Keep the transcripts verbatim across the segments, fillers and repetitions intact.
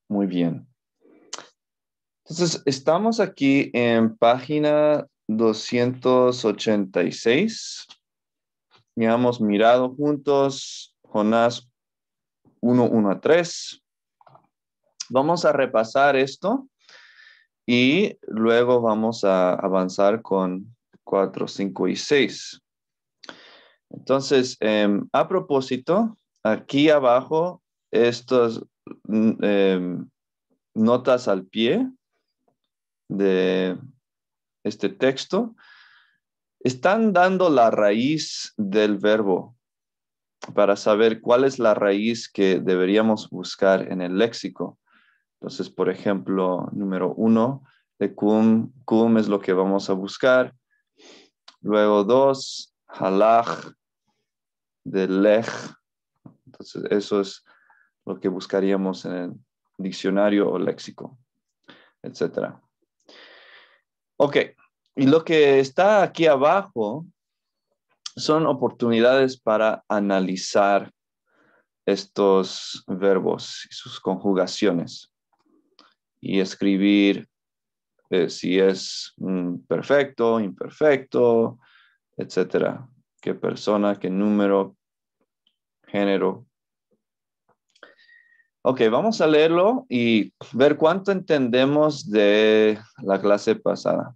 Muy bien. Entonces, estamos aquí en página doscientos ochenta y seis. Ya hemos mirado juntos Jonás uno, uno a tres. Vamos a repasar esto y luego vamos a avanzar con cuatro, cinco y seis. Entonces, eh, a propósito, aquí abajo, estas eh, notas al pie de este texto están dando la raíz del verbo para saber cuál es la raíz que deberíamos buscar en el léxico. Entonces, por ejemplo, número uno, de cum, cum es lo que vamos a buscar. Luego dos, halach, de lech. Entonces, eso es lo que buscaríamos en el diccionario o léxico, etcétera. Ok, y lo que está aquí abajo son oportunidades para analizar estos verbos y sus conjugaciones y escribir eh, si es mm, perfecto, imperfecto, etcétera. Qué persona, qué número, género. Ok, vamos a leerlo y ver cuánto entendemos de la clase pasada.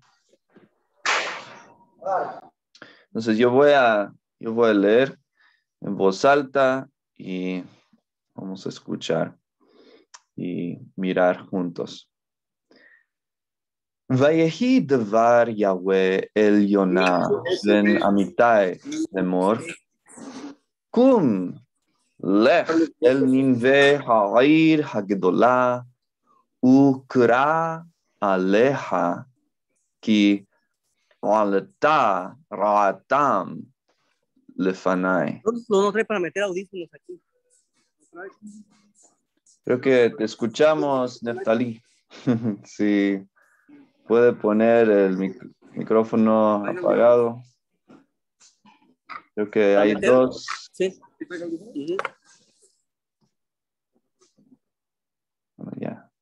Entonces yo voy a, yo voy a leer en voz alta y vamos a escuchar y mirar juntos. Vayehi devar Yahweh el Yonah ben Amitai lemor. Kum lech el ninve ha'ir hagdolah ukra aleha ki alta ra'atam lefanai. No, no trae para meter audífonos aquí. Creo que te escuchamos, Neftalí. Sí. Puede poner el mic micrófono apagado. Creo que hay dos. Sí. Bueno, ya.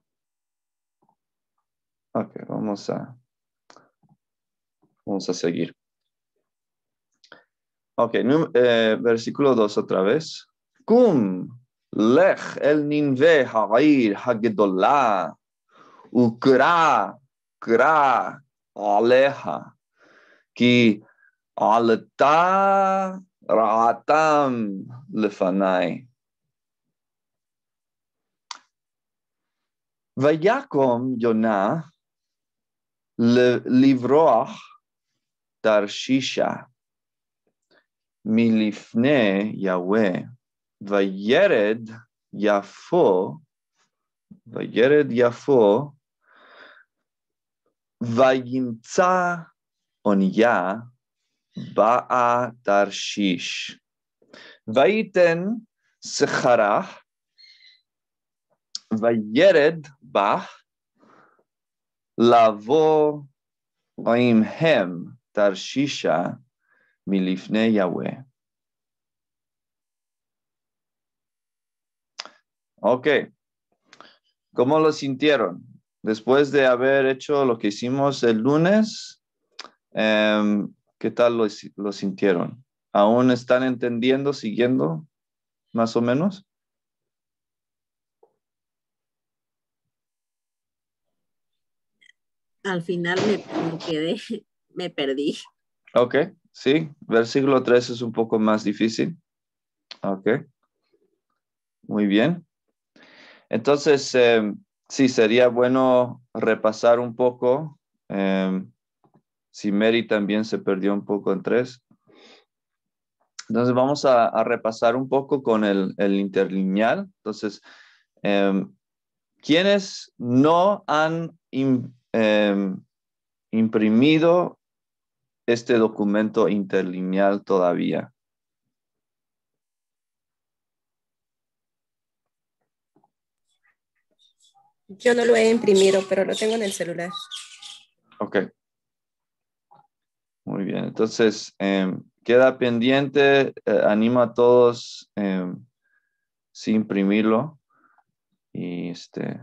Ok, vamos a, vamos a seguir. Ok, eh, versículo dos otra vez. Kum lech el ninve ha'ir hagdolah ukra kra aleha ki alta ra'atam lefanai. Vayakom Yonah livroach Tarshisha milifne Yahweh vayered Yafo vayered Yafo vayimtza Onya ba'a Tarshish vayiten Secharah vayered Bach lavo Oimhem Tarshisha milifne Yahweh. Ok. ¿Cómo lo sintieron? Después de haber hecho lo que hicimos el lunes, eh, ¿qué tal lo, lo sintieron? ¿Aún están entendiendo, siguiendo, más o menos? Al final me, me quedé, me perdí. Ok, sí. Versículo tres es un poco más difícil. Ok. Muy bien. Entonces, eh, sí, sería bueno repasar un poco. Eh, si Mary también se perdió un poco en tres. Entonces, vamos a, a repasar un poco con el, el interlineal. Entonces, eh, ¿quiénes no han im, eh, imprimido este documento interlineal todavía? Yo no lo he imprimido, pero lo tengo en el celular. Ok. Muy bien. Entonces, eh, queda pendiente. Eh, animo a todos eh, sin imprimirlo. Y este,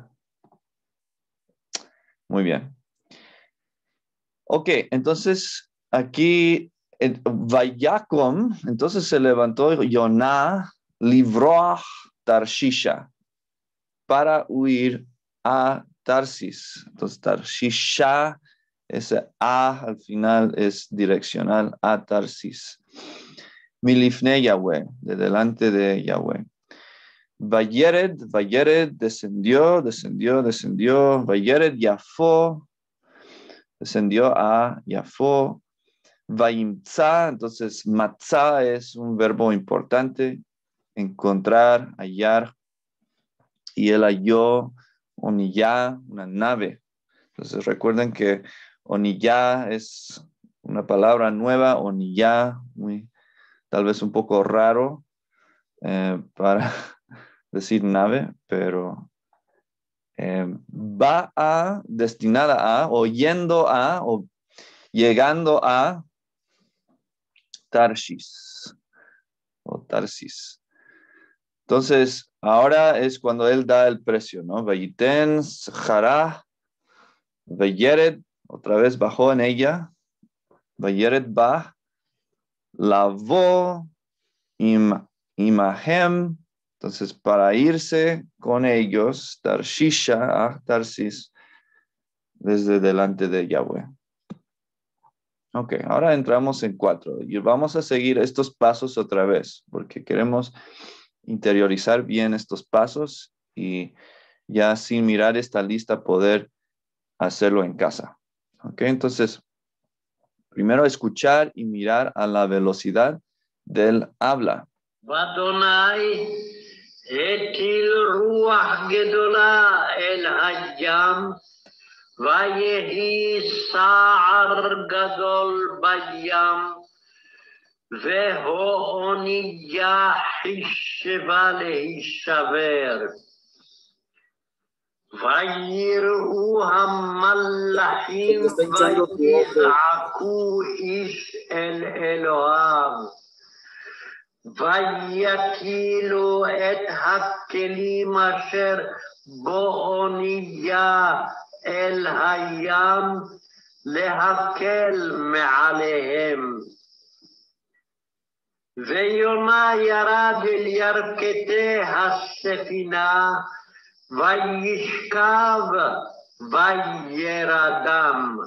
muy bien. Ok, entonces aquí, en Vayakom, entonces se levantó Yoná, libró a Tarshisha para huir a Tarsis. Entonces Tarshisha, ese A al final es direccional a Tarsis. Milifne Yahweh, de delante de Yahweh. Vayered, Vayered, descendió, descendió, descendió. Vayered Yafo, descendió a Yafo. Vayimtza, entonces matzá es un verbo importante, encontrar, hallar. Y él halló oniyá, una nave. Entonces recuerden que oniyá es una palabra nueva, oniyá, muy, tal vez un poco raro eh, para decir nave, pero eh, va a, destinada a, o yendo a, o llegando a Tarsis, o Tarsis. Entonces, ahora es cuando él da el precio, ¿no? Vayiten, Jara, Vayeret, otra vez bajó en ella. Vayeret ba, lavó, im, imahem. Entonces, para irse con ellos, Tarshisha, a Tarsis, desde delante de Yahweh. Ok, ahora entramos en cuatro y vamos a seguir estos pasos otra vez porque queremos interiorizar bien estos pasos y ya sin mirar esta lista poder hacerlo en casa. Ok, entonces, primero escuchar y mirar a la velocidad del habla. Vadonai etil ruach gedola el hayam vayehi sa'ar gadol bayam veho oniyah hisheva lehishaver vayiru hamallahim vayiz'aku ish el Eloham ויקילו את הכלים אשר באונייה אל הים להקל מעליהם. ויונה ירד אל ירכתי הספינה וישכב וירדם.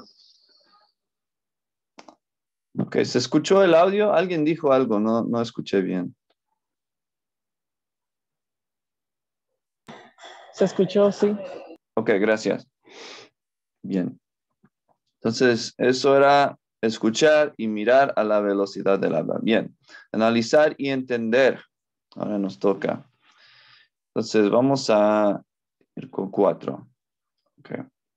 Ok, ¿se escuchó el audio? Alguien dijo algo, no, no escuché bien. Se escuchó, sí. Ok, gracias. Bien. Entonces, eso era escuchar y mirar a la velocidad del habla. Bien. Analizar y entender. Ahora nos toca. Entonces, vamos a ir con cuatro. Ok.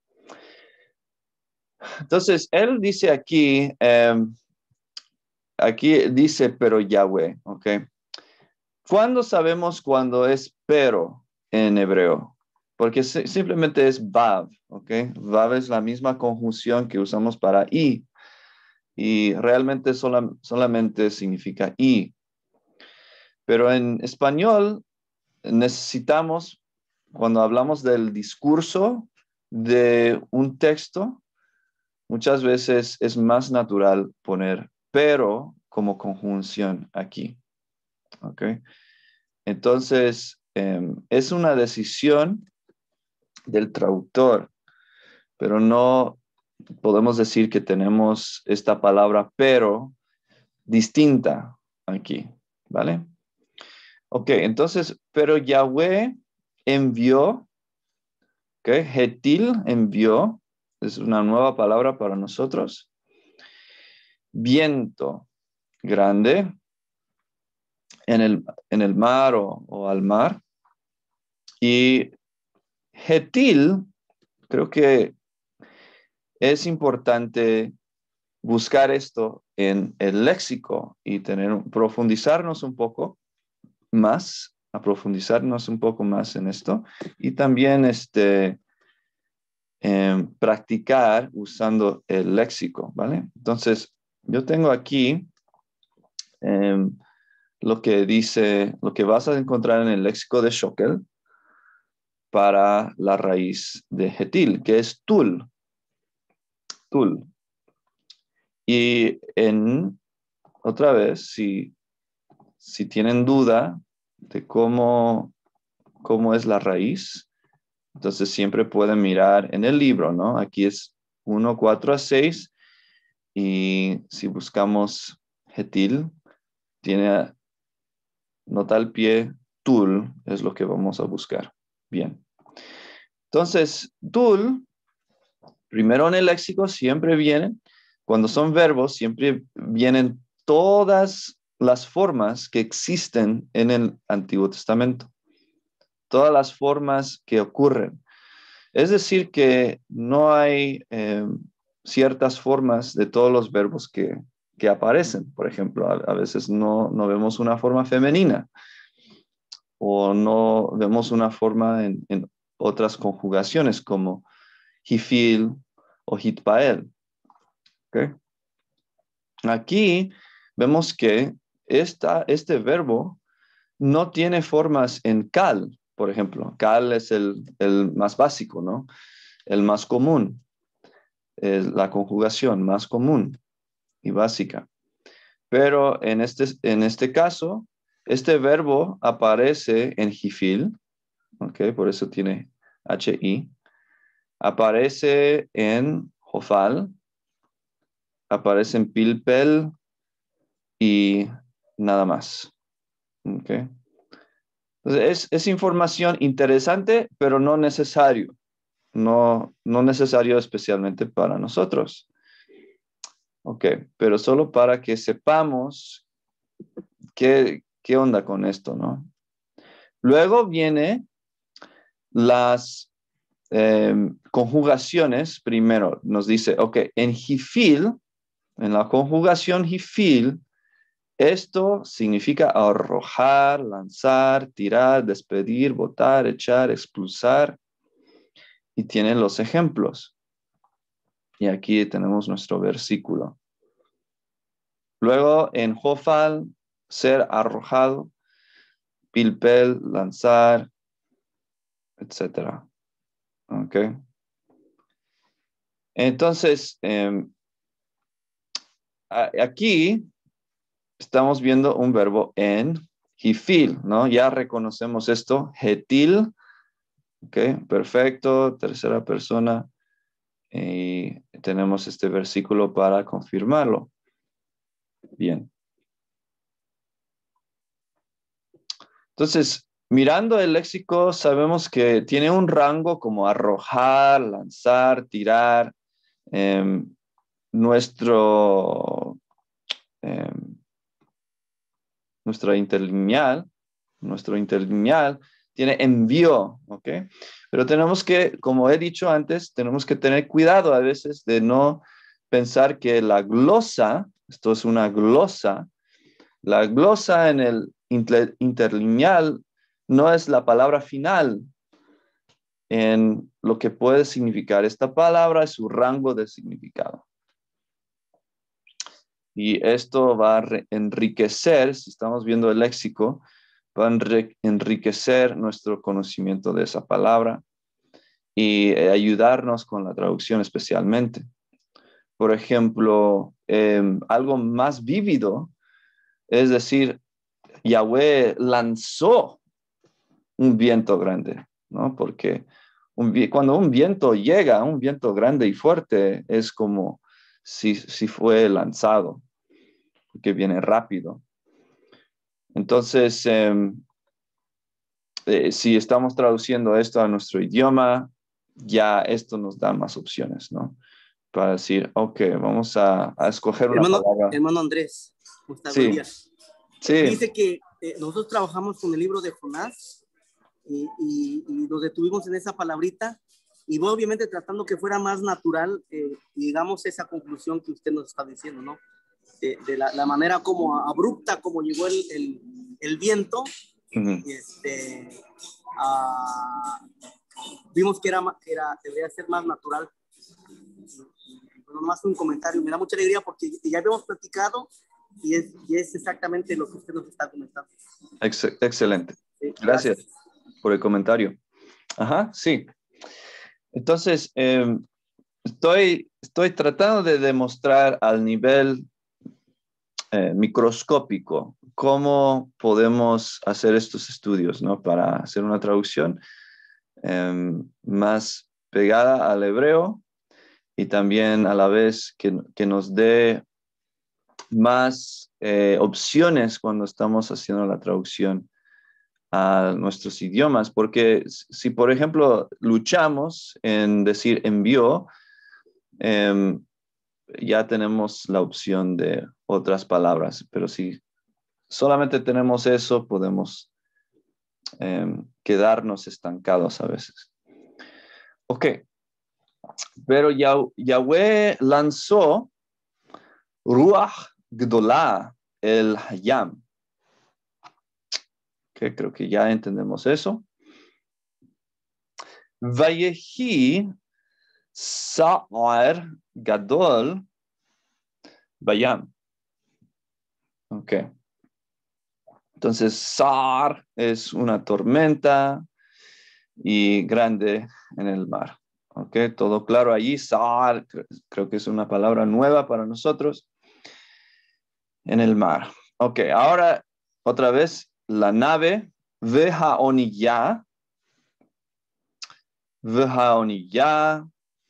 Entonces, él dice aquí, eh, aquí dice, pero Yahweh, ¿ok? ¿Cuándo sabemos cuándo es pero en hebreo? Porque simplemente es vav, ¿ok? Vav es la misma conjunción que usamos para y, y realmente sola, solamente significa y. Pero en español necesitamos, cuando hablamos del discurso de un texto, muchas veces es más natural poner pero como conjunción aquí. ¿Ok? Entonces, eh, es una decisión del traductor, pero no podemos decir que tenemos esta palabra pero distinta aquí, ¿vale? Ok, entonces, pero Yahweh envió, ¿ok? Hetil envió, es una nueva palabra para nosotros. Viento grande en el, en el mar o, o al mar. Y Hetil, creo que es importante buscar esto en el léxico y tener, profundizarnos un poco más, a profundizarnos un poco más en esto y también este, eh, practicar usando el léxico, ¿vale? Entonces, yo tengo aquí eh, lo que dice, lo que vas a encontrar en el léxico de Shokel, para la raíz de Hetil, que es tul. Tul. Y en, otra vez, si, si tienen duda de cómo, cómo es la raíz, entonces siempre pueden mirar en el libro, ¿no? Aquí es uno, cuatro a seis. Y si buscamos Hetil, tiene nota al pie, tul, es lo que vamos a buscar. Bien. Entonces, tul, primero en el léxico siempre vienen, cuando son verbos, siempre vienen todas las formas que existen en el Antiguo Testamento. Todas las formas que ocurren. Es decir, que no hay eh, ciertas formas de todos los verbos que, que aparecen. Por ejemplo, a, a veces no, no vemos una forma femenina o no vemos una forma en, en otras conjugaciones como hifil o hitpael. ¿Okay? Aquí vemos que esta, este verbo no tiene formas en cal, por ejemplo. Cal es el, el más básico, ¿no? El más común. Es la conjugación más común y básica. Pero en este, en este caso, este verbo aparece en hifil, ¿ok? Por eso tiene hi. Aparece en jofal, aparece en pilpel y nada más. ¿Ok? Entonces, es, es información interesante, pero no necesario. No, no necesario especialmente para nosotros. Ok, pero solo para que sepamos qué, qué onda con esto, ¿no? Luego viene las eh, conjugaciones. Primero nos dice, ok, en hifil, en la conjugación hifil, esto significa arrojar, lanzar, tirar, despedir, botar, echar, expulsar. Y tienen los ejemplos. Y aquí tenemos nuestro versículo. Luego en jofal, ser arrojado, pilpel, lanzar, etcétera. ¿Ok? Entonces, eh, aquí estamos viendo un verbo en hifil, ¿no? Ya reconocemos esto, hetil, ¿ok? Perfecto, tercera persona. Y tenemos este versículo para confirmarlo. Bien. Entonces, mirando el léxico, sabemos que tiene un rango como arrojar, lanzar, tirar. Eh, nuestro, eh, nuestra interlineal, nuestro interlineal tiene envío, ¿ok? Pero tenemos que, como he dicho antes, tenemos que tener cuidado a veces de no pensar que la glosa, esto es una glosa, la glosa en el inter, interlineal no es la palabra final en lo que puede significar esta palabra, es su rango de significado. Y esto va a enriquecer, si estamos viendo el léxico, va a enriquecer nuestro conocimiento de esa palabra y ayudarnos con la traducción especialmente. Por ejemplo, eh, algo más vívido, es decir, Yahweh lanzó un viento grande, ¿no? Porque un, cuando un viento llega, un viento grande y fuerte, es como si, si fue lanzado, porque viene rápido. Entonces, eh, eh, si estamos traduciendo esto a nuestro idioma, ya esto nos da más opciones, ¿no? Para decir, ok, vamos a, a escoger una hermano, palabra. Hermano Andrés, ¿cómo está? Sí. Buen día. Sí. Dice que eh, nosotros trabajamos con el libro de Jonás y, y, y nos detuvimos en esa palabrita y obviamente tratando que fuera más natural, eh, digamos, esa conclusión que usted nos está diciendo, ¿no? De, de la, la manera como abrupta como llegó el, el, el viento. Uh-huh. Y este, uh, vimos que era, era, debería ser más natural. Bueno, más un comentario, me da mucha alegría porque ya habíamos platicado y es, y es exactamente lo que usted nos está comentando. Ex- excelente. Sí, gracias. gracias por el comentario. Ajá, sí. Entonces, eh, estoy, estoy tratando de demostrar al nivel eh, microscópico cómo podemos hacer estos estudios, ¿no? Para hacer una traducción eh, más pegada al hebreo y también a la vez que, que nos dé más eh, opciones cuando estamos haciendo la traducción a nuestros idiomas, porque si, por ejemplo, luchamos en decir envió, eh, ya tenemos la opción de otras palabras, pero si solamente tenemos eso, podemos eh, quedarnos estancados a veces. Ok, pero Yah- Yahweh lanzó Ruach Gdolah el Hayam. Okay, creo que ya entendemos eso. Vayehi Sa'ar Gadol Bayam. Ok. Entonces, Sa'ar es una tormenta y grande en el mar. Ok, todo claro allí. Sa'ar, creo que es una palabra nueva para nosotros. En el mar. Ok, ahora otra vez la nave Vehaoniyah. Vehaoniyah.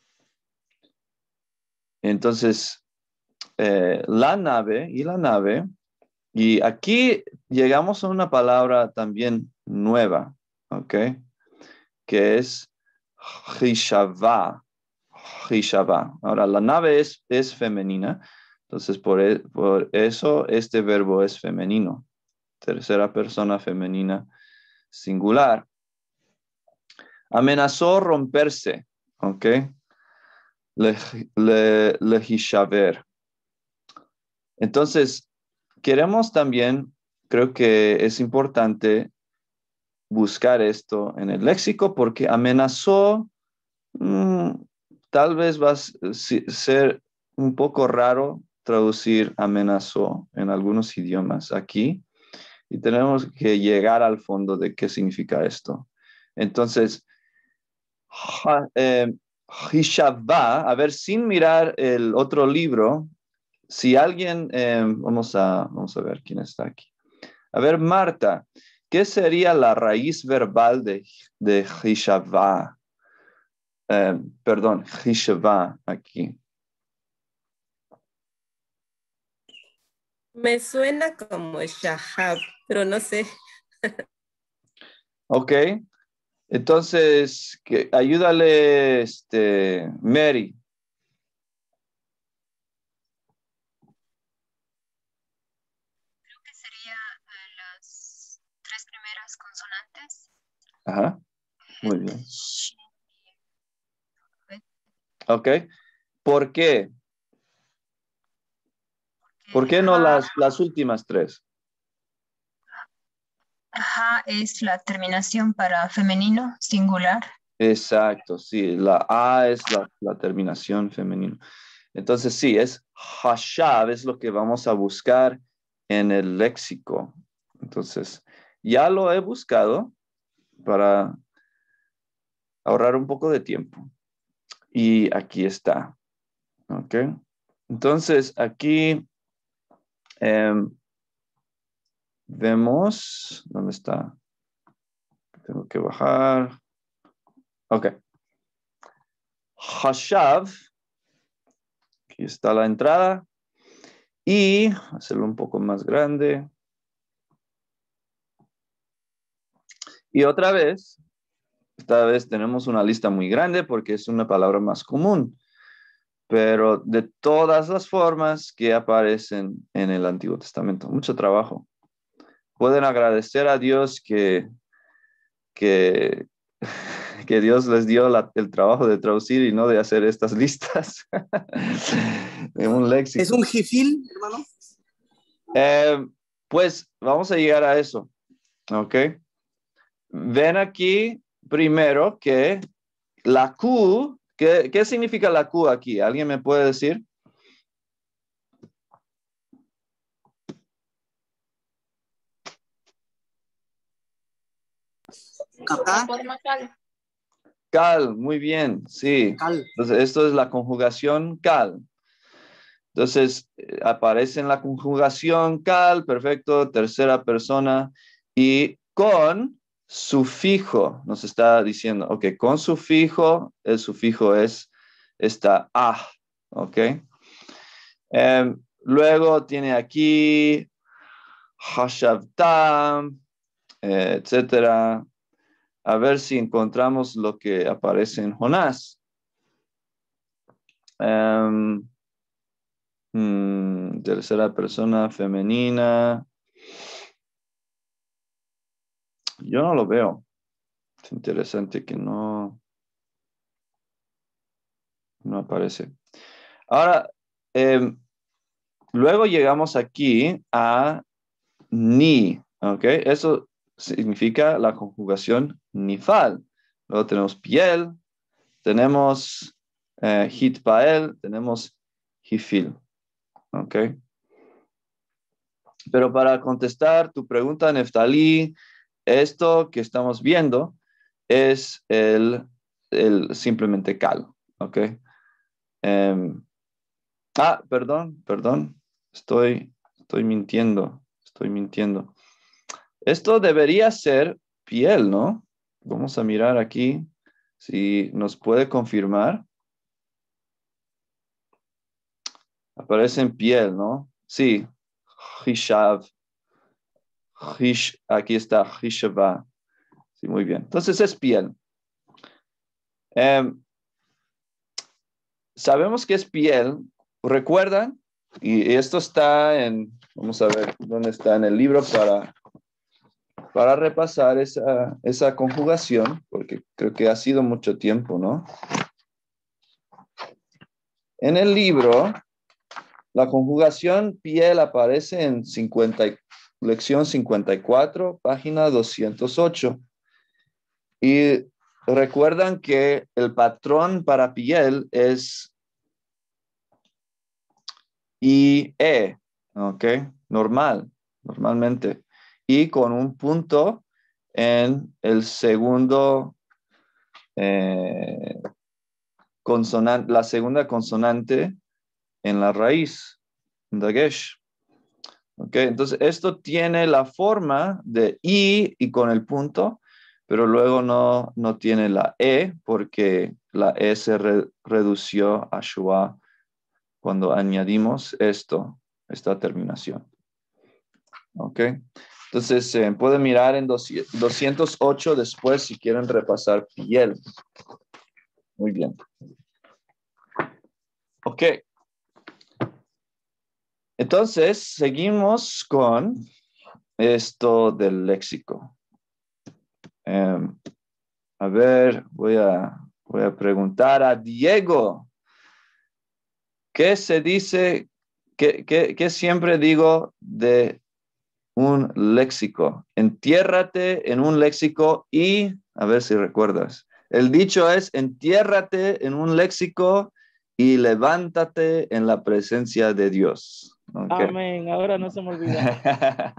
Entonces, eh, la nave y la nave. Y aquí llegamos a una palabra también nueva, ¿ok? Que es Hishavá. Hishavá. Ahora, la nave es, es femenina, entonces por, e- por eso este verbo es femenino. Tercera persona femenina singular. Amenazó romperse, ¿ok? Le, le, lehishaver. Entonces, queremos también, creo que es importante buscar esto en el léxico porque amenazó, mmm, tal vez va a ser un poco raro traducir amenazó en algunos idiomas aquí y tenemos que llegar al fondo de qué significa esto. Entonces, ha, eh, Hishavá, a ver, sin mirar el otro libro, si alguien, eh, vamos, a, vamos a ver quién está aquí. A ver, Marta, ¿qué sería la raíz verbal de, de Hishavá? Eh, perdón, Hishavá aquí. Me suena como Shahab, pero no sé. Ok, entonces, que, ayúdale, este, Mary. Creo que sería eh, las tres primeras consonantes. Ajá, muy bien. Shin y Bet, Ok, ¿por qué? ¿Por porque qué no ja, las, las últimas tres? ja es la terminación para femenino, singular. Exacto, sí, la A es la, la terminación femenina. Entonces, sí, es Hashav, es lo que vamos a buscar en el léxico. Entonces, ya lo he buscado para ahorrar un poco de tiempo. Y aquí está. ¿Ok? Entonces, aquí eh, vemos, ¿dónde está? Tengo que bajar. Ok. Hashav, aquí está la entrada. Y hacerlo un poco más grande. Y otra vez, esta vez tenemos una lista muy grande porque es una palabra más común, pero de todas las formas que aparecen en el Antiguo Testamento. Mucho trabajo. Pueden agradecer a Dios que, que, que Dios les dio la, el trabajo de traducir y no de hacer estas listas en un léxico. ¿Es un jifil, hermano? Eh, pues vamos a llegar a eso, ¿ok? Ven aquí primero que la Q, ¿qué, qué significa la Q aquí? ¿Alguien me puede decir? Acá. Cal, muy bien, sí. Cal. Entonces, esto es la conjugación cal. Entonces, eh, aparece en la conjugación cal, perfecto, tercera persona, y con sufijo, nos está diciendo, ok, con sufijo, el sufijo es esta a, ok. Eh, luego tiene aquí hashavtam, eh, etcétera. A ver si encontramos lo que aparece en Jonás. Um, hmm, tercera persona femenina. Yo no lo veo. Es interesante que no, no aparece. Ahora, eh, luego llegamos aquí a ni, ¿ok? Eso significa la conjugación nifal. Luego tenemos piel, tenemos eh, hitpael, tenemos hifil, ¿ok? Pero para contestar tu pregunta, Neftalí, esto que estamos viendo es el, el simplemente cal, ¿ok? Um, ah, perdón, perdón, estoy, estoy mintiendo, estoy mintiendo. Esto debería ser piel, ¿no? Vamos a mirar aquí si nos puede confirmar. Aparece en piel, ¿no? Sí, hishav. Hish, aquí está, hishava. Sí, muy bien. Entonces es piel. Um, sabemos que es piel. ¿Recuerdan? Y esto está en, vamos a ver dónde está en el libro para, para repasar esa, esa conjugación, porque creo que ha sido mucho tiempo, ¿no? En el libro, la conjugación piel aparece en cincuenta, lección cincuenta y cuatro, página doscientos ocho. Y recuerdan que el patrón para piel es I E, ¿ok? Normal, normalmente. Y con un punto en el segundo eh, consonante, la segunda consonante en la raíz, dagesh. ¿Ok? Entonces, esto tiene la forma de I y con el punto, pero luego no, no tiene la E porque la E se re, redució a Shua cuando añadimos esto, esta terminación. ¿Ok? Entonces, eh, pueden mirar en doscientos ocho después si quieren repasar piel. Muy bien. Ok. Entonces, seguimos con esto del léxico. Um, a ver, voy a, voy a preguntar a Diego. ¿Qué se dice, qué, qué, qué siempre digo de un léxico? Entiérrate en un léxico y, a ver si recuerdas. El dicho es, entiérrate en un léxico y levántate en la presencia de Dios. Okay. Amén, ahora no se me olvida.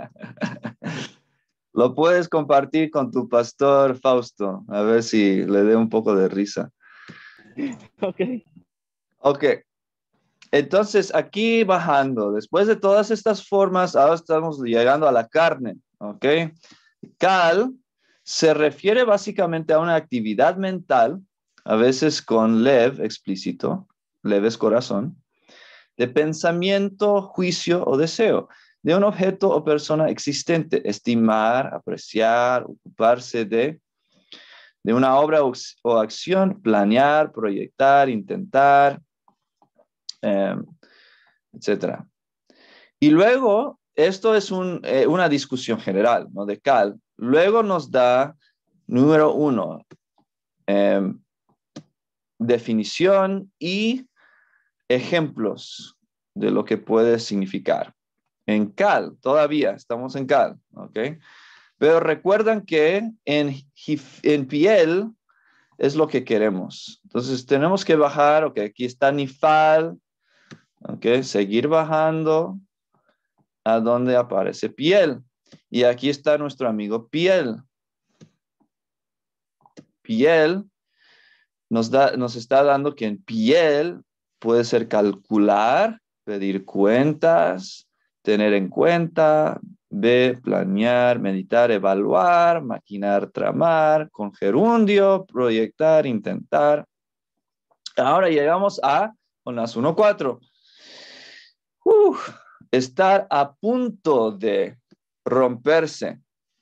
Lo puedes compartir con tu pastor Fausto, a ver si le dé un poco de risa. Ok. Ok. Entonces, aquí bajando, después de todas estas formas, ahora estamos llegando a la carne, ¿ok? Cal se refiere básicamente a una actividad mental, a veces con lev explícito, lev es corazón, de pensamiento, juicio o deseo, de un objeto o persona existente, estimar, apreciar, ocuparse de, de una obra o, o acción, planear, proyectar, intentar, eh, etcétera. Y luego, esto es un, eh, una discusión general, ¿no? De Cal. Luego nos da, número uno, eh, definición y ejemplos de lo que puede significar. En Cal, todavía estamos en Cal, ¿ok? Pero recuerdan que en, en piel es lo que queremos. Entonces tenemos que bajar, ok, aquí está Nifal, ok, seguir bajando a donde aparece piel. Y aquí está nuestro amigo piel. Piel nos, da, nos está dando que en piel puede ser calcular, pedir cuentas, tener en cuenta, B, planear, meditar, evaluar, maquinar, tramar, con gerundio, proyectar, intentar. Ahora llegamos a Jonás uno cuatro. Uf, estar a punto de romperse.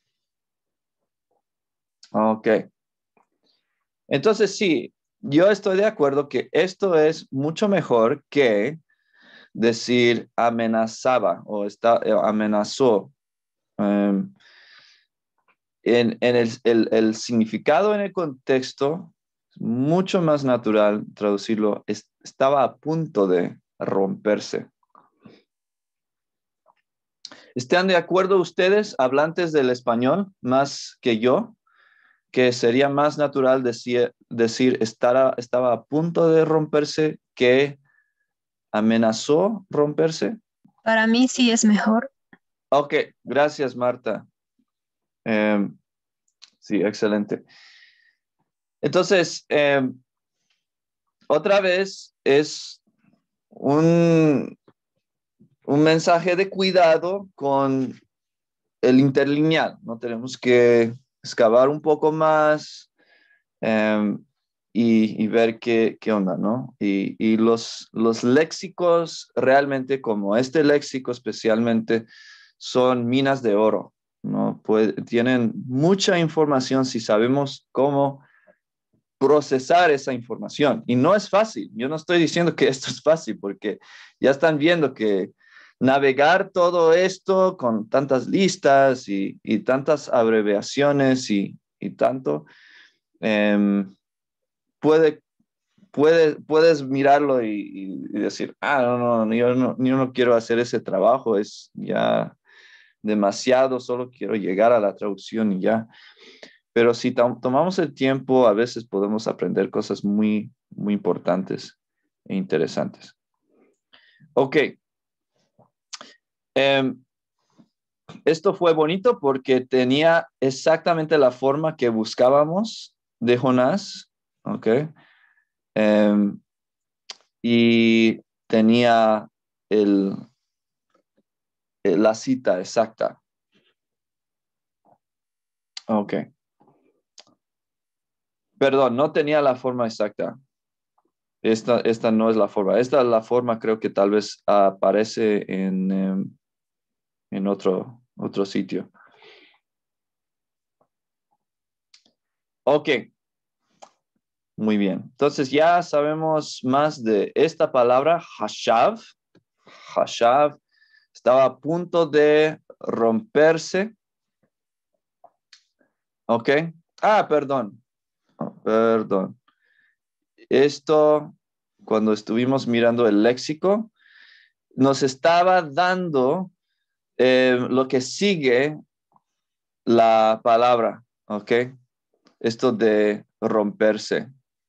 Ok. Entonces sí, yo estoy de acuerdo que esto es mucho mejor que decir amenazaba o está, amenazó. Um, en en el, el, el significado en el contexto es mucho más natural traducirlo. Es, estaba a punto de romperse. ¿Están de acuerdo ustedes, hablantes del español, más que yo, que sería más natural decir, decir estar, estaba a punto de romperse que amenazó romperse? Para mí sí es mejor. Ok, gracias, Marta. Eh, sí, excelente. Entonces, eh, otra vez es un, un mensaje de cuidado con el interlineal. No tenemos que excavar un poco más eh, y, y ver qué, qué onda, ¿no? Y, y los, los léxicos realmente, como este léxico especialmente, son minas de oro, ¿no? Pues, tienen mucha información si sabemos cómo procesar esa información. Y no es fácil. Yo no estoy diciendo que esto es fácil, porque ya están viendo que navegar todo esto con tantas listas y, y tantas abreviaciones y, y tanto, eh, puede, puede, puedes mirarlo y, y decir, ah, no, no, yo no, yo no quiero hacer ese trabajo, es ya demasiado, solo quiero llegar a la traducción y ya. Pero si tom tomamos el tiempo, a veces podemos aprender cosas muy, muy importantes e interesantes. Ok. Um, esto fue bonito porque tenía exactamente la forma que buscábamos de Jonás. Ok. Um, y tenía el, la cita exacta. Ok. Perdón, no tenía la forma exacta. Esta, esta no es la forma. Esta es la forma, creo que tal vez aparece en, eh, en otro, otro sitio. Ok. Muy bien. Entonces ya sabemos más de esta palabra, hashav. Hashav estaba a punto de romperse. Ok. Ah, perdón. Oh, perdón. Esto, cuando estuvimos mirando el léxico, nos estaba dando eh, lo que sigue la palabra, ¿ok? Esto de romperse.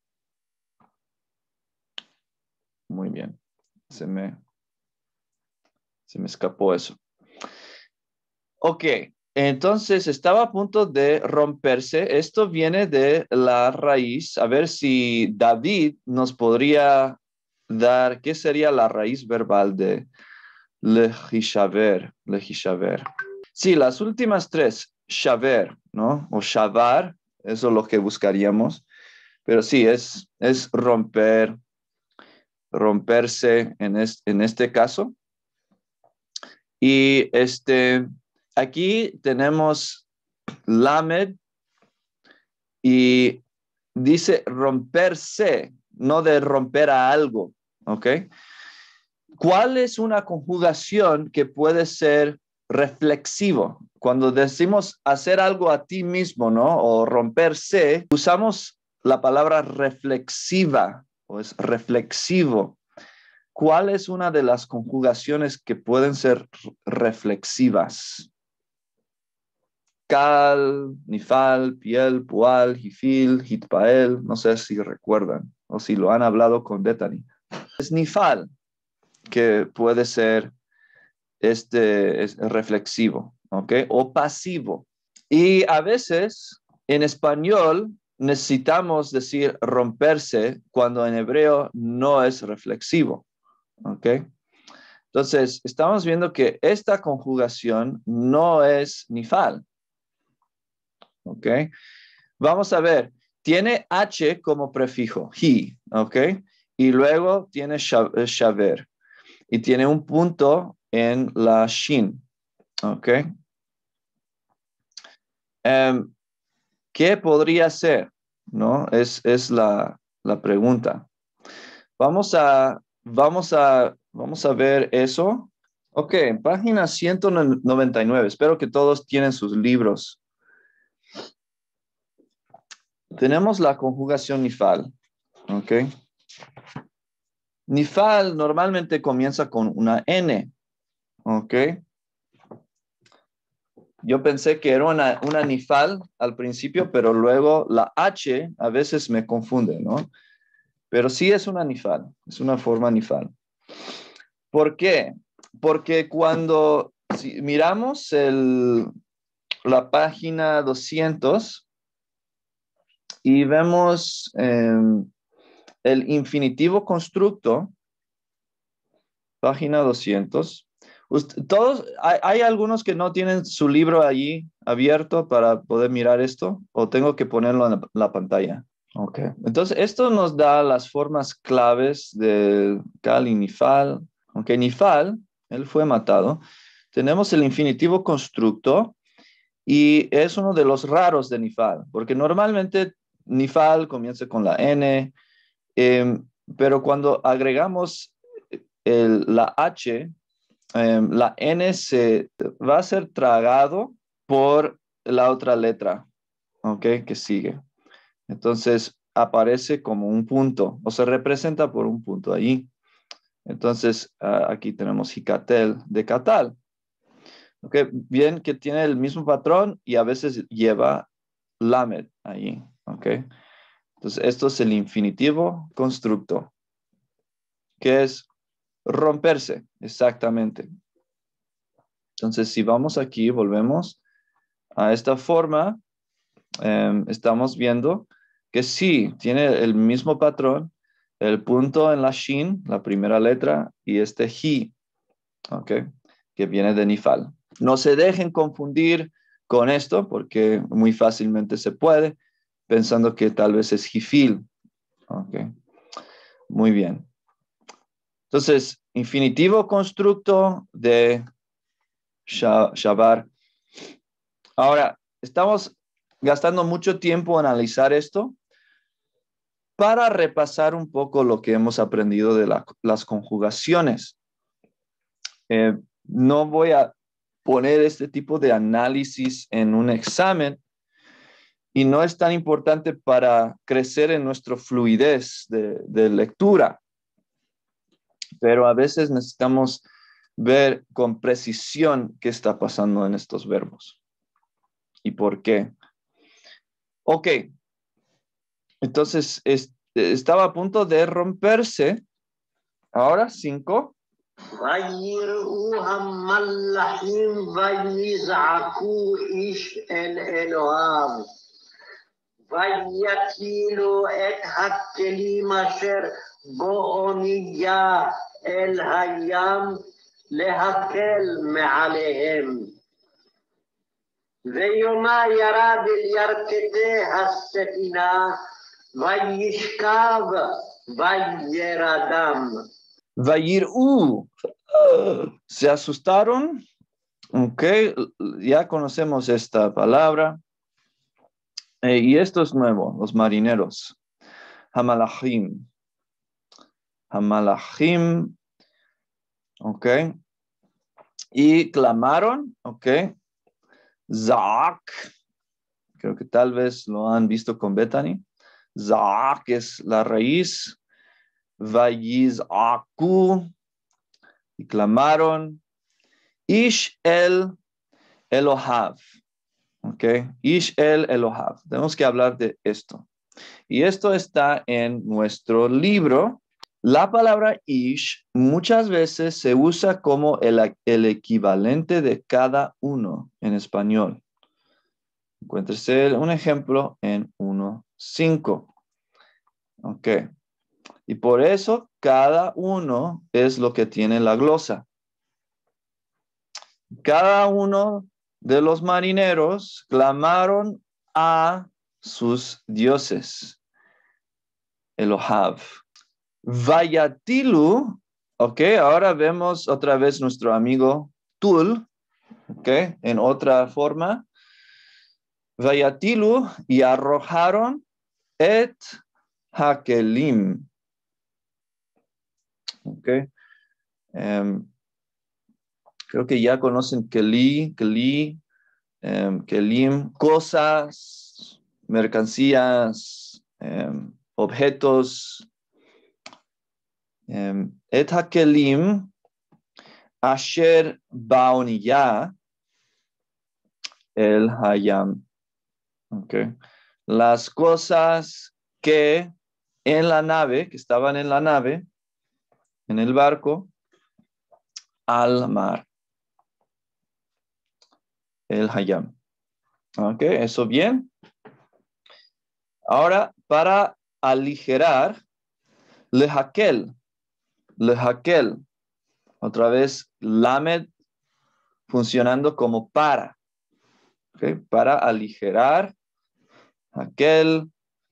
Muy bien. Se me, se me escapó eso. Ok, entonces estaba a punto de romperse. Esto viene de la raíz. A ver si David nos podría dar, ¿qué sería la raíz verbal de lehishaver? Lehishaver. Sí, las últimas tres, shaver, ¿no? O shavar, eso es lo que buscaríamos. Pero sí, es, es romper, romperse en, es, en este caso. Y este, aquí tenemos lamed y dice romperse, no de romper a algo, ¿ok? ¿Cuál es una conjugación que puede ser reflexivo? Cuando decimos hacer algo a ti mismo, ¿no? O romperse, usamos la palabra reflexiva o es reflexivo. ¿Cuál es una de las conjugaciones que pueden ser reflexivas? Cal, nifal, piel, pual, hifil, hitpael, no sé si recuerdan o si lo han hablado con Bethany. Es nifal, que puede ser este, es reflexivo, ¿ok? O pasivo. Y a veces en español necesitamos decir romperse cuando en hebreo no es reflexivo. ¿Ok? Entonces, estamos viendo que esta conjugación no es nifal. ¿Ok? Vamos a ver. Tiene H como prefijo, he, ¿ok? Y luego tiene shaver. Y tiene un punto en la shin, ¿ok? Um, ¿Qué podría ser? ¿No? Es, es la, la pregunta. Vamos a, vamos, a, vamos a ver eso. Ok, página ciento noventa y nueve. Espero que todos tienen sus libros. Tenemos la conjugación nifal. Ok. Nifal normalmente comienza con una N. Ok. Yo pensé que era una, una nifal al principio, pero luego la H a veces me confunde, ¿no? Pero sí es una nifal, es una forma nifal. ¿Por qué? Porque cuando si miramos el, la página doscientos y vemos eh, el infinitivo constructo, página doscientos, usted, todos, hay, hay algunos que no tienen su libro allí abierto para poder mirar esto, o tengo que ponerlo en la, la pantalla. Ok, entonces esto nos da las formas claves de cal y nifal. Aunque nifal, él fue matado. Tenemos el infinitivo constructo y es uno de los raros de nifal, porque normalmente nifal comienza con la N, eh, pero cuando agregamos el, la H, eh, la N se va a ser tragado por la otra letra, ¿ok? Que sigue. Entonces aparece como un punto, o se representa por un punto allí. Entonces uh, aquí tenemos jicatel de catal. Okay, bien que tiene el mismo patrón y a veces lleva lamed ahí. Okay. Entonces esto es el infinitivo constructo, que es romperse, exactamente. Entonces si vamos aquí, volvemos a esta forma, eh, estamos viendo que sí, tiene el mismo patrón, el punto en la shin, la primera letra, y este hi, okay, que viene de nifal. No se dejen confundir con esto, porque muy fácilmente se puede, pensando que tal vez es jifil. Okay. Muy bien. Entonces, infinitivo constructo de shavar. Ahora, estamos gastando mucho tiempo en analizar esto para repasar un poco lo que hemos aprendido de la, las conjugaciones. Eh, no voy a poner este tipo de análisis en un examen y no es tan importante para crecer en nuestra fluidez de, de lectura, pero a veces necesitamos ver con precisión qué está pasando en estos verbos y por qué. Ok, entonces es, estaba a punto de romperse. Ahora cinco. ויראו המלאכים ויזעקו איש אל אלוהיו ויטילו את הכלים אשר באונייה אל הים להקל מעליהם. ויונה ירד אל ירכתי הספינה וישכב וירדם. Vayir'u, se asustaron. Ok, ya conocemos esta palabra. Eh, y esto es nuevo, los marineros. Hamalachim. Hamalachim. Ok. Y clamaron. Ok. Zaak. Creo que tal vez lo han visto con Bethany. Zaak es la raíz. Vayiz'aku. Y clamaron. Ish el Elohav. Ok. Ish el Elohav. Tenemos que hablar de esto. Y esto está en nuestro libro. La palabra ish muchas veces se usa como el, el equivalente de cada uno en español. Encuéntrese un ejemplo en uno cinco. Ok. Y por eso cada uno es lo que tiene la glosa. Cada uno de los marineros clamaron a sus dioses. Elohav. Vayatilu. Ok, ahora vemos otra vez nuestro amigo Tul. Ok, en otra forma. Vayatilu y arrojaron et hakelim. Ok. Um, creo que ya conocen keli, keli, um, kelim, cosas, mercancías, um, objetos. Um, et hakelim asher baoniyah el hayam. Okay. Las cosas que en la nave, que estaban en la nave, en el barco, al mar. El hayam. Ok, eso bien. Ahora, para aligerar, lehakel, lehakel. Otra vez, lamed funcionando como para. Okay, para aligerar, aquel,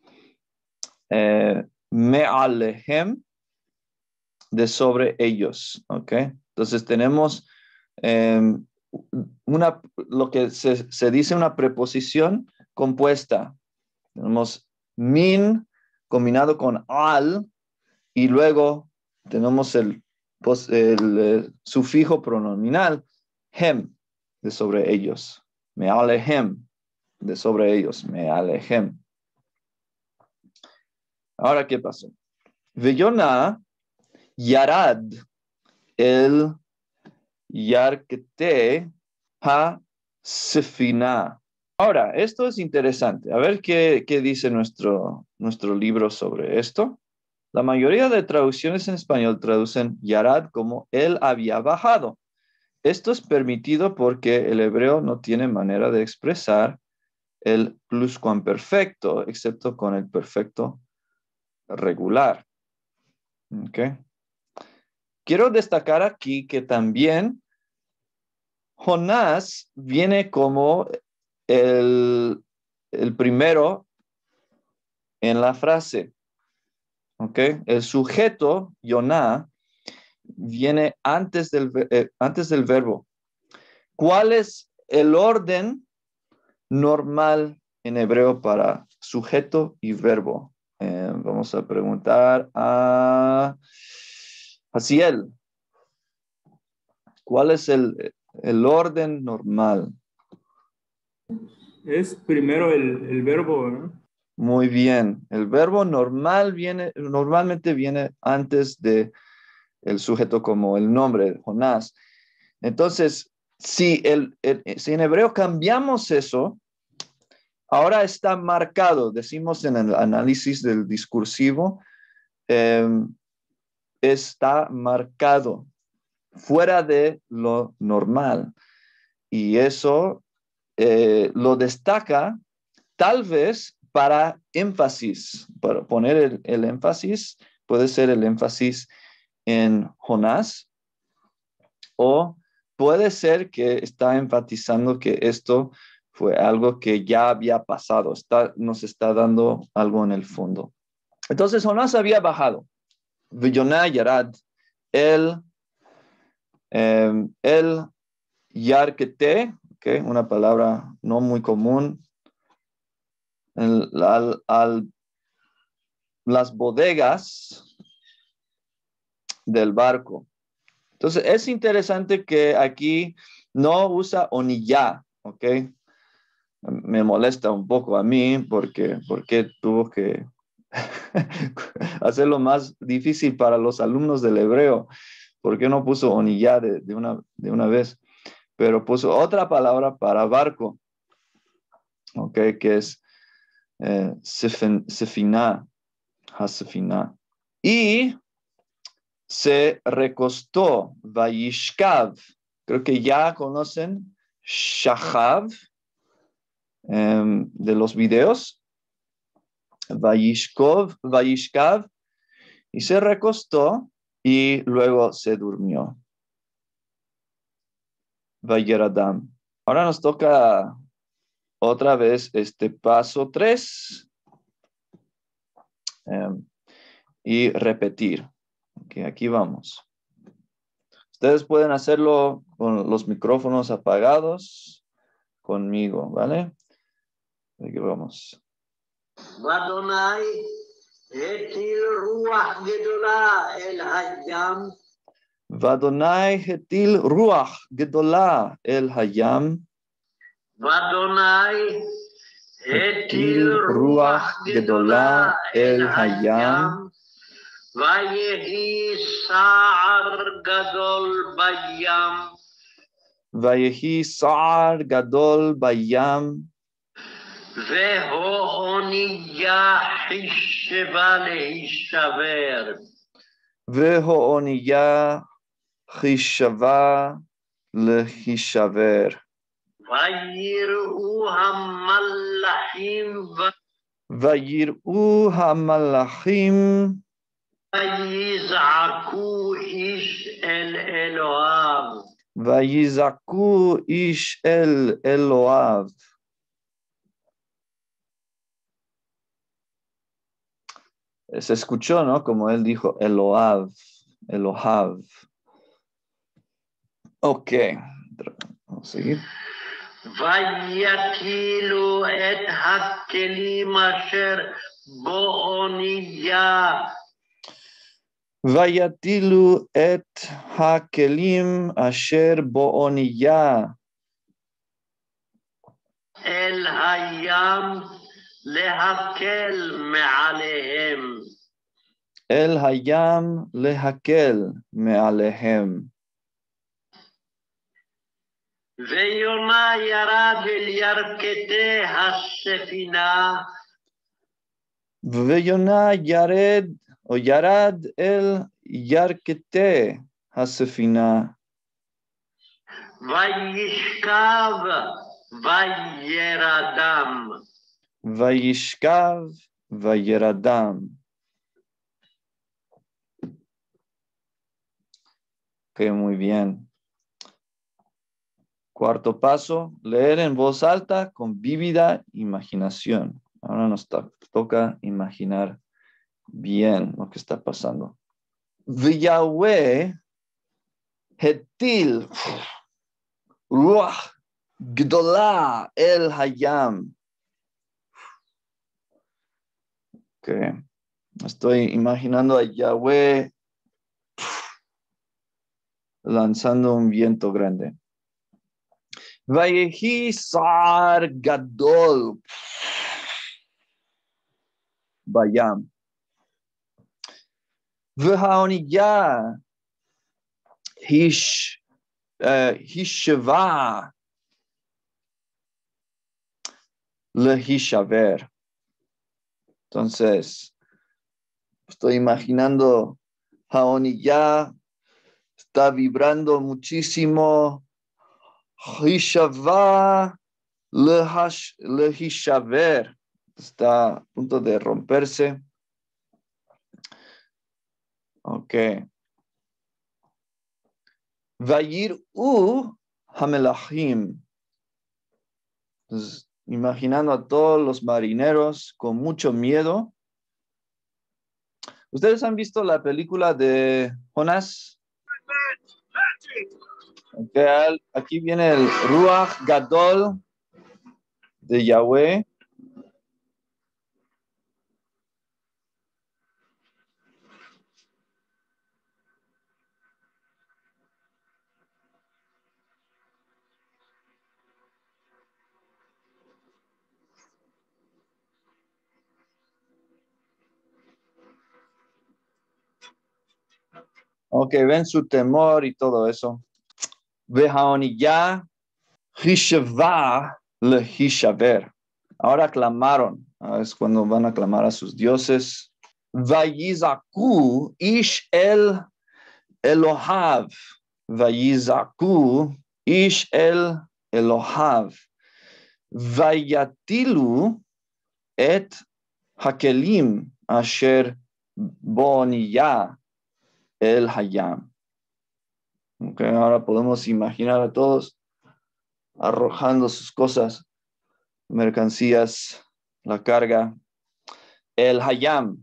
eh, me'alehem, de sobre ellos. Ok, entonces tenemos eh, una, lo que se, se dice una preposición compuesta. Tenemos min combinado con al y luego tenemos el, el, el sufijo pronominal hem de sobre ellos. Me alejem de sobre ellos. Me alejem. Ahora, ¿qué pasó? Veyona yarad el yarkete ha sefina. Ahora, esto es interesante. A ver qué, qué dice nuestro, nuestro libro sobre esto. La mayoría de traducciones en español traducen yarad como él había bajado. Esto es permitido porque el hebreo no tiene manera de expresar el pluscuamperfecto, excepto con el perfecto regular. Okay. Quiero destacar aquí que también Jonás viene como el, el primero en la frase. Okay. El sujeto, Yoná, viene antes del, eh, antes del verbo. ¿Cuál es el orden normal en hebreo para sujeto y verbo? Eh, vamos a preguntar a Asiel. ¿Cuál es el, el orden normal? Es primero el, el verbo, ¿no? Muy bien. El verbo normal viene, normalmente viene antes de el sujeto como el nombre, Jonás. Entonces, si, el, el, si en hebreo cambiamos eso, ahora está marcado, decimos en el análisis del discursivo, eh, está marcado fuera de lo normal. Y eso eh, lo destaca tal vez para énfasis, para poner el, el énfasis, puede ser el énfasis en Jonás, o puede ser que está enfatizando que esto fue algo que ya había pasado, está, nos está dando algo en el fondo. Entonces Jonás había bajado. Villona Yarad, el, eh, el Yarkete, okay, una palabra no muy común, el, al, al, las bodegas del barco. Entonces es interesante que aquí no usa oniyá, ¿ok? Me molesta un poco a mí porque, porque tuvo que hacerlo más difícil para los alumnos del hebreo. ¿Por qué no puso oniyá de, de, una, de una vez? Pero puso otra palabra para barco, ¿ok? Que es eh, sefina, hasefina. Y se recostó, vayishkav. Creo que ya conocen shahav. um, de los videos. Vayishkov, Vayishkav, y se recostó y luego se durmió. Vayeradam. Ahora nos toca otra vez este paso tres. Um, y repetir. Okay, aquí vamos. Ustedes pueden hacerlo con los micrófonos apagados conmigo, ¿vale? Aquí vamos. Vadonai hetil ruach gedola el hayam. Vadonai hetil ruach gedola el hayam. Vadonai hetil ruach gedola el hayam. Vayehi sa'ar gadol bayam. Vayehi sa'ar gadol bayam. והאונייה חישבה להישבר. והאונייה חישבה להישבר. ויראו המלאכים ויראו המלאכים ויזעקו איש אל אלוהיו. ויזעקו איש אל אלוהיו. Se escuchó, ¿no? Como él dijo, Elohav, Elohav. Ok. Vamos a seguir. ויקילו את הכלים אשר באונייה. ויטילו את הכלים אשר באונייה. אל הים. להקל מעליהם. אל הים להקל מעליהם. ויונה ירד אל ירכתי הספינה. ויונה ירד או ירד אל ירכתי הספינה. וישכב וירדם. וישכב וירדם. Ok, muy bien. Cuarto paso, leer en voz alta con vívida imaginación. Ahora nos to- toca imaginar bien lo que está pasando. Yahweh hetil ruach gdola el hayam. Okay. Estoy imaginando a Yahweh lanzando un viento grande. Vayehi sar gadol bayam. V'haoniyah hish uh, hishava lehishaver. Entonces, estoy imaginando Haoniyah está vibrando muchísimo. Hishava lehishaver está a punto de romperse. Ok. Vayir u hamelachim. Entonces, imaginando a todos los marineros con mucho miedo. ¿Ustedes han visto la película de Jonás? Okay, aquí viene el Ruach Gadol de Yahweh. Ok, ven su temor y todo eso. Vehaoniyah Hishava le Hishaver. Ahora clamaron. Ah, es cuando van a clamar a sus dioses. Vayizaku ish el Elohav. Vayizaku ish el Elohav. Vayatilu et hakelim asher boniyah el hayam. Okay, ahora podemos imaginar a todos arrojando sus cosas, mercancías, la carga. El hayam.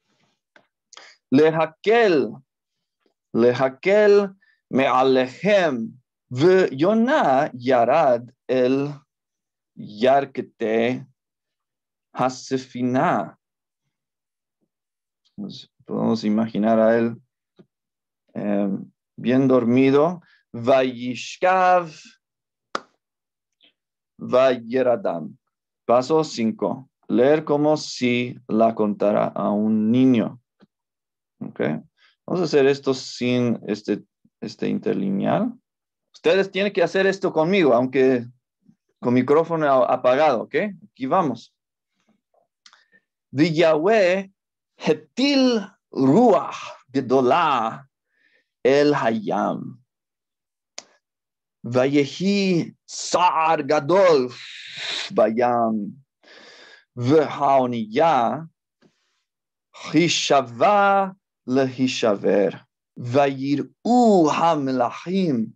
Lehakel. Lehakel me'alehem. V'yona yarad el yarkete hasefina. Podemos imaginar a él eh, bien dormido. Vayishkav vayeradam. Paso cinco. Leer como si la contara a un niño. Okay. Vamos a hacer esto sin este, este interlineal. Ustedes tienen que hacer esto conmigo, aunque con micrófono apagado, ¿ok? Aquí vamos. Yahweh hetil ruach gedolah el hayam. Vayehi sa'ar gadol bayam. V'haoniyah hishava lehishaver. Vayir'u hamelachim.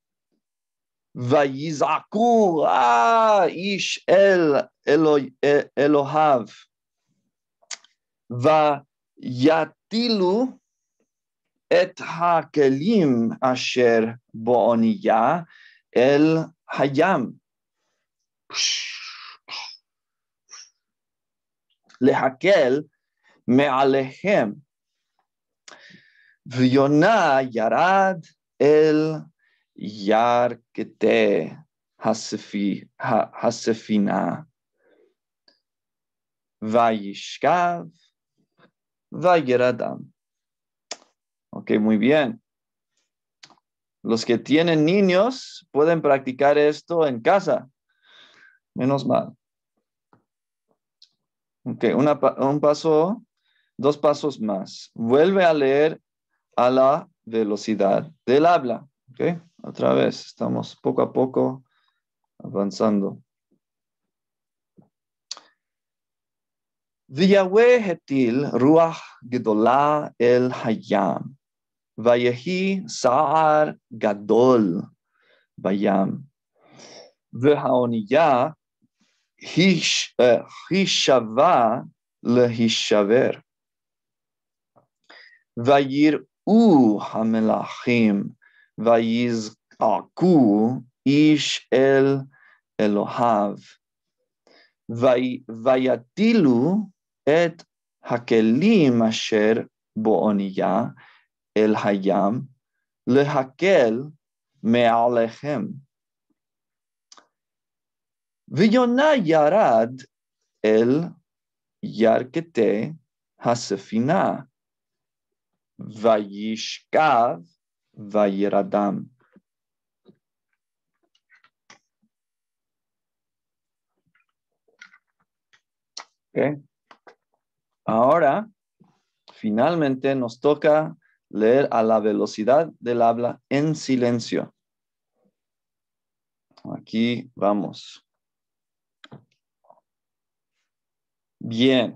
Vayizaku ah ish el Elohav. Vayatilu et hakelim asher bo'oniyah el hayam. Lehakel me'alehem. V'yona yarad el yarkete hasefi, ha, hasefina. Vayishkav vayeradam. Ok, muy bien. Los que tienen niños pueden practicar esto en casa. Menos mal. Ok, una, un paso, dos pasos más. Vuelve a leer a la velocidad del habla. Ok, otra vez. Estamos poco a poco avanzando. Yahweh hetil ruach gedolah el hayam. Vayehi sa'ar gadol bayam. V'haoniyah hish, uh, hishava lehishaver. Vayir'u hamelachim. Vayiz'aku ish el Elohav. Vay, vayatilu et hakelim asher bo'oniyah el hayam lehakel me'alechem. V'yona yarad el yarkete hasefina. Vayishkav vayeradam. Okay. Ahora, finalmente nos toca leer a la velocidad del habla en silencio. Aquí vamos. Bien.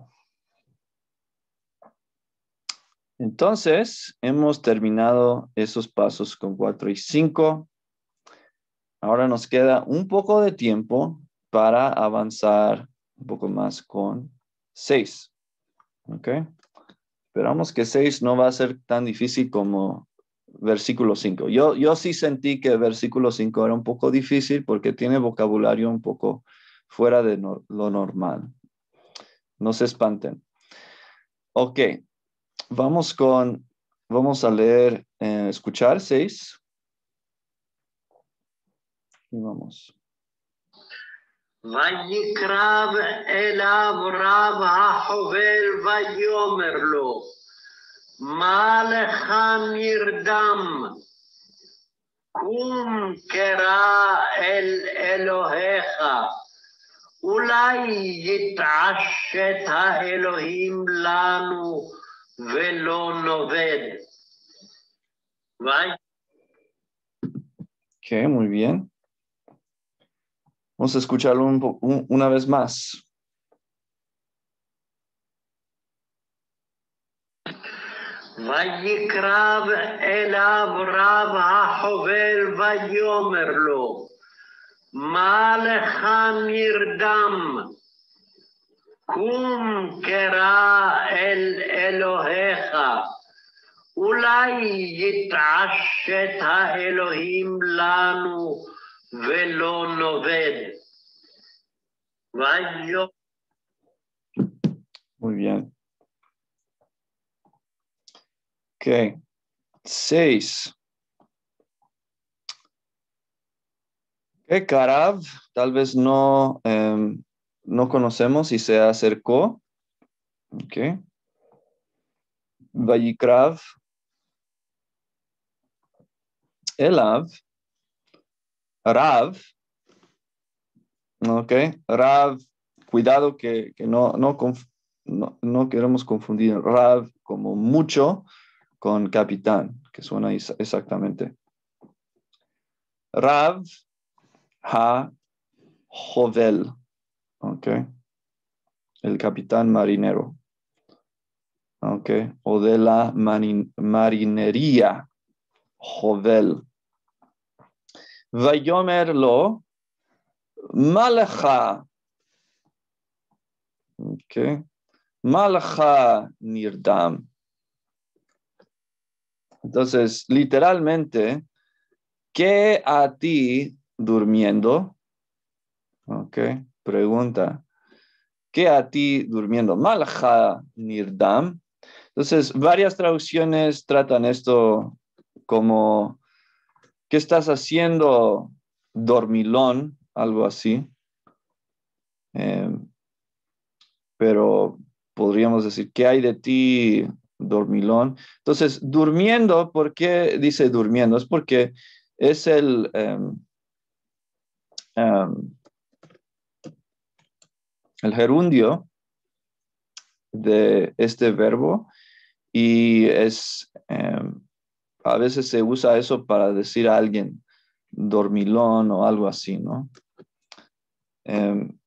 Entonces, hemos terminado esos pasos con cuatro y cinco. Ahora nos queda un poco de tiempo para avanzar un poco más con seis. ¿Ok? Esperamos que seis no va a ser tan difícil como versículo cinco. Yo, yo sí sentí que versículo cinco era un poco difícil porque tiene vocabulario un poco fuera de no, lo normal. No se espanten. Ok. Vamos con, vamos a leer, eh, escuchar seis. Y vamos. ויקרב אליו רב החובל ויאמר לו, מה לך נרדם? קום קרא אל אלוהיך, אולי יתעשת האלוהים לנו ולא נאבד. Ok, muy bien. Vamos a escucharlo un, un, una vez más. ויקרב אליו רב החובל ויאמר לו, מה לך נרדם? קום קרא אל אלוהיך, אולי יתעשת האלוהים לנו ולא נאבד. ויאמר Muy bien. Ok. Seis. Ok, Carav, tal vez no, um, no conocemos y se acercó. Ok. Vayikrav. Elav. Rav. Ok. Rav. Cuidado que, que no, no, no, no queremos confundir Rav como mucho con capitán, que suena exactamente. Rav ha Jovel, ok, el capitán marinero, ok, o de la marin, marinería, Jovel. Vayomer lo Malacha, ok, Malacha nirdam. Entonces, literalmente, ¿qué a ti durmiendo? Ok, pregunta. ¿Qué a ti durmiendo? Malacha nirdam. Entonces, varias traducciones tratan esto como, ¿qué estás haciendo, dormilón? Algo así. Eh, pero podríamos decir, ¿qué hay de ti, dormilón? Entonces, durmiendo, ¿por qué dice durmiendo? Es porque es el... Um, um, el gerundio de este verbo y es, um, a veces se usa eso para decir a alguien dormilón o algo así, ¿no? Um,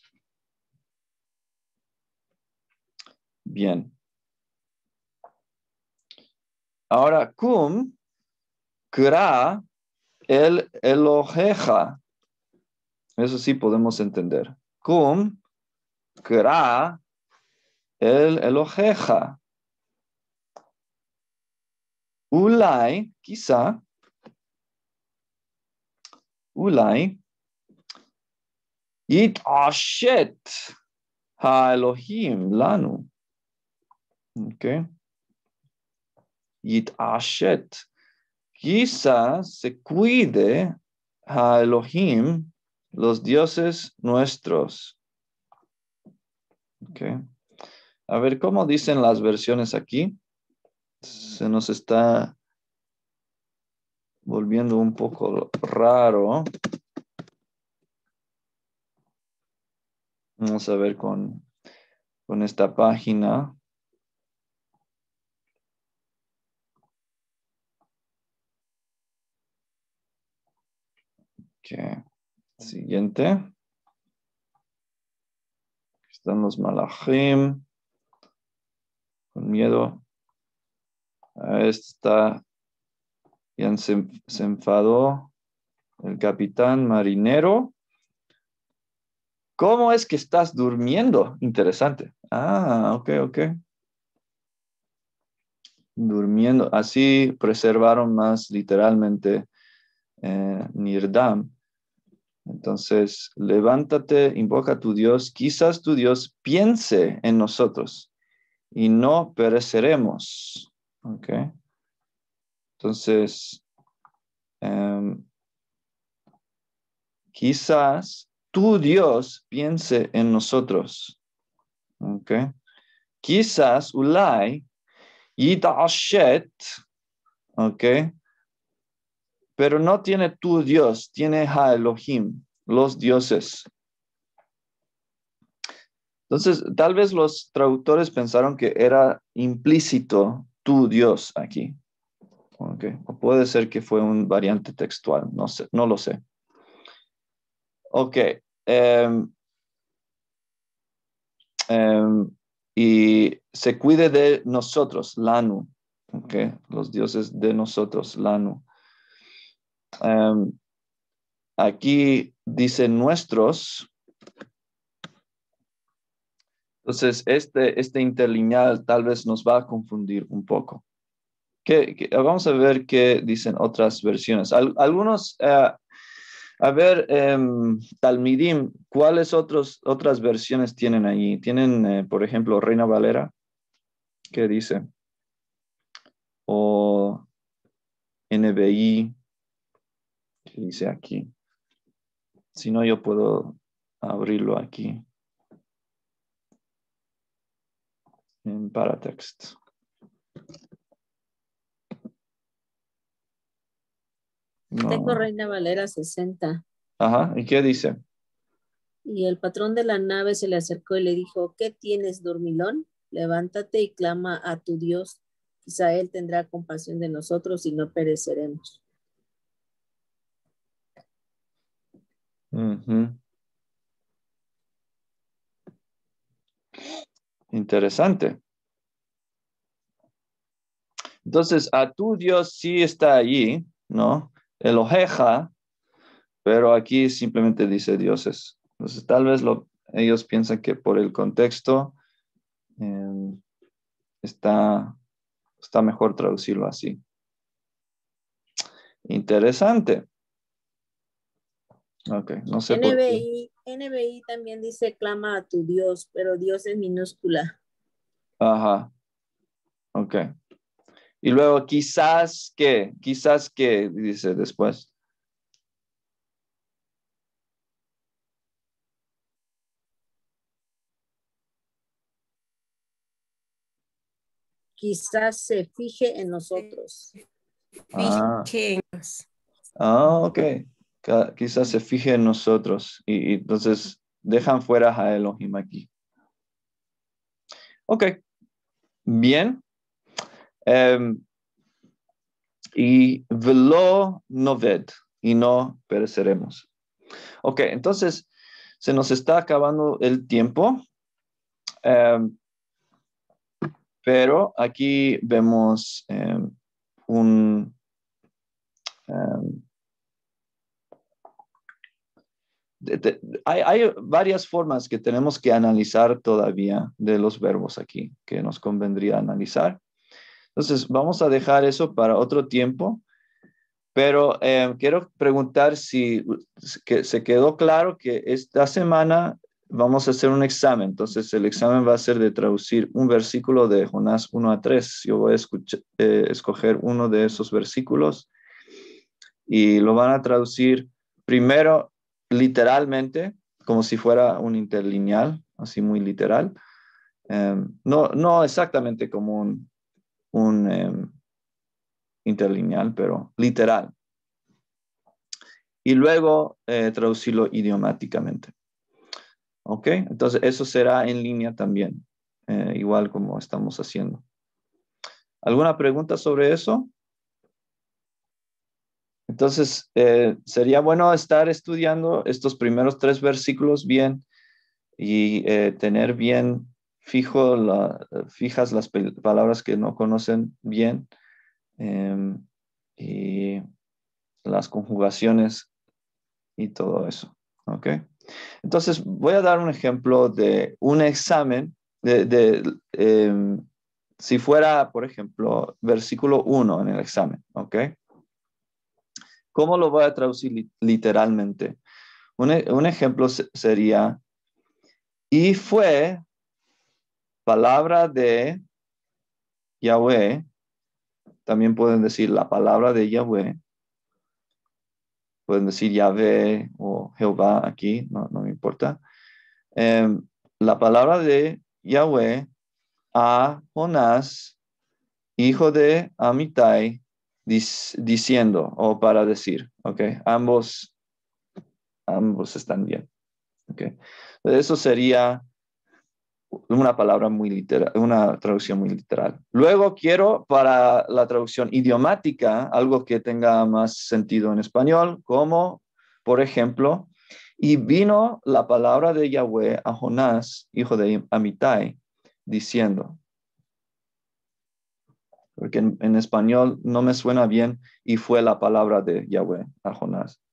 bien. Ahora, cum, kra, el elojeja. Eso sí podemos entender. Cum, kra, el elojeja. Ulay, quizá, ulay, Yit ashet ha Elohim lanu. Ok. Yit ashet. Quizá se cuide ha Elohim, los dioses nuestros. Ok. A ver, ¿cómo dicen las versiones aquí? Se nos está volviendo un poco raro. Vamos a ver con, con esta página. Ok. Siguiente. Están los malachim. Con miedo. Este está, ya se, se enfadó el capitán marinero. ¿Cómo es que estás durmiendo? Interesante. Ah, ok, ok. Durmiendo. Así preservaron más literalmente eh, Nirdam. Entonces, levántate, invoca a tu Dios. Quizás tu Dios piense en nosotros y no pereceremos. Ok. Entonces, um, quizás tu Dios piense en nosotros. ¿Ok? Quizás ulay yita'ashet, ¿ok? Pero no tiene tu Dios, tiene ha Elohim, los dioses. Entonces, tal vez los traductores pensaron que era implícito tu Dios aquí. ¿Ok? O puede ser que fue un variante textual, no sé, no lo sé. Ok. Um, um, y se cuide de nosotros, Lanu. Ok. Los dioses de nosotros, Lanu. Um, aquí dice nuestros. Entonces, este, este interlineal tal vez nos va a confundir un poco. ¿Qué, qué, vamos a ver qué dicen otras versiones. Al, algunos, uh, a ver, um, Talmidim, ¿cuáles otros, otras versiones tienen allí? Tienen, eh, por ejemplo, Reina Valera. ¿Qué dice? O N B I. ¿Qué dice aquí? Si no, yo puedo abrirlo aquí. En Paratext. No. Tengo Reina Valera sesenta. Ajá, ¿y qué dice? Y el patrón de la nave se le acercó y le dijo, ¿qué tienes, dormilón? Levántate y clama a tu Dios. Quizá él tendrá compasión de nosotros y no pereceremos. Uh-huh. Interesante. Entonces, a tu Dios sí está allí, ¿no? El ojeja, pero aquí simplemente dice dioses. Entonces, tal vez lo, ellos piensan que por el contexto eh, está, está mejor traducirlo así. Interesante. Ok, no sé por qué. N B I también dice clama a tu Dios, pero Dios es minúscula. Ajá. Ok. Y luego quizás que, quizás que, dice después. Quizás se fije en nosotros. Ah, Fíjense. ah ok. Quizás se fije en nosotros y, y entonces dejan fuera a Elohim aquí. Ok. Bien. Um, y velo noved y no pereceremos. Ok, entonces se nos está acabando el tiempo. Um, pero aquí vemos um, un um, de, de, hay, hay varias formas que tenemos que analizar todavía de los verbos aquí, que nos convendría analizar. Entonces, vamos a dejar eso para otro tiempo, pero eh, quiero preguntar si que se quedó claro que esta semana vamos a hacer un examen. Entonces, el examen va a ser de traducir un versículo de Jonás uno a tres. Yo voy a escuchar, eh, escoger uno de esos versículos y lo van a traducir primero literalmente, como si fuera un interlineal, así muy literal. Um, no, no exactamente como un, un um, interlineal, pero literal. Y luego eh, traducirlo idiomáticamente. ¿Ok? Entonces eso será en línea también, eh, igual como estamos haciendo. ¿Alguna pregunta sobre eso? Entonces, eh, sería bueno estar estudiando estos primeros tres versículos bien y eh, tener bien fijo la, fijas las palabras que no conocen bien eh, y las conjugaciones y todo eso. ¿Ok? Entonces, voy a dar un ejemplo de un examen de, de eh, si fuera, por ejemplo, versículo uno en el examen. ¿Ok? ¿Cómo lo voy a traducir li literalmente? Un, un ejemplo sería, y fue palabra de Yahweh, también pueden decir la palabra de Yahweh, pueden decir Yahvé o Jehová aquí, no, no me importa. Eh, la palabra de Yahweh a Jonás, hijo de Amitai, dic diciendo o para decir, ¿ok? Ambos, ambos están bien. Okay. Eso sería una palabra muy literal, una traducción muy literal. Luego quiero para la traducción idiomática algo que tenga más sentido en español, como por ejemplo, Y vino la palabra de Yahweh a Jonás, hijo de Amitai, diciendo, porque en, en español no me suena bien, y fue la palabra de Yahweh a Jonás.